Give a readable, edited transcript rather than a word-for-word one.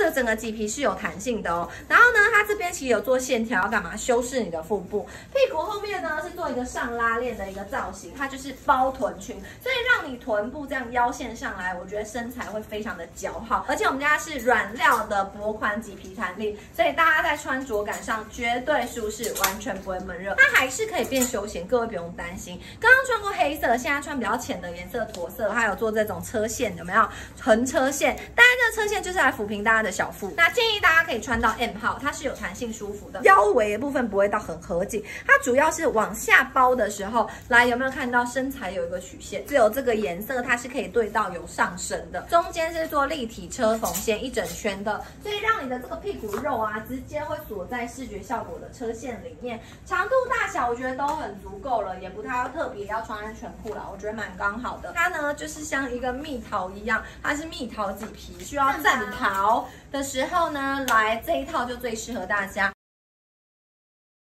个整个麂皮是有弹性的哦。然后呢，它这边其实有做线条，要干嘛？修饰你的腹部。屁股后面呢是做一个上拉链的一个造型，它就是包臀裙，所以让你臀部这样腰线上来，我觉得身材会非常的姣好。而且我们家是软料的薄款麂皮弹力，所以大家在穿着感上绝对舒适，完全不会闷热。它还是可以变休闲，各位不用担心。刚刚穿过黑色，现在穿比较浅的颜色驼色，还有做这种车线，有没有？横车线，当然这个车线就是来抚平大家的小腹。那建议大家可以穿到 M 号，它是有弹性舒服的，腰围的部分不会到很合紧，它主要是往下包的时候，来有没有看到身材有一个曲线？只有这个颜色它是可以对到有上升的，中间是做立体车缝线一整圈的，所以让你的这个屁股肉啊，直接会锁在视觉效果的车线里面。长度大小我觉得都很足够了，也不太要特别要穿安全裤啦，我觉得蛮刚好的。它呢就是像一个蜜桃一样，它是蜜桃麂皮，需要暂逃的时候呢，来这一套就最适合大家。